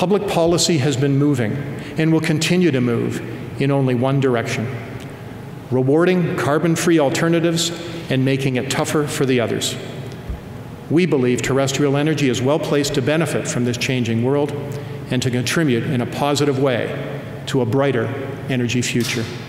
public policy has been moving and will continue to move in only one direction: rewarding carbon-free alternatives and making it tougher for the others. We believe terrestrial energy is well placed to benefit from this changing world and to contribute in a positive way to a brighter energy future.